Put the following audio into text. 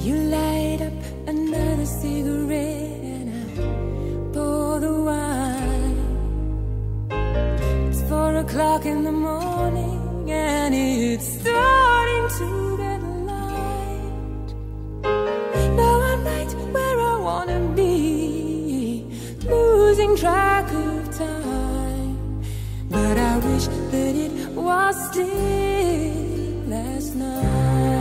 You light up another cigarette and I pour the wine. It's 4 o'clock in the morning and it's starting to get light. Now I'm right where I wanna be, losing track of time. But I wish that it was still last night.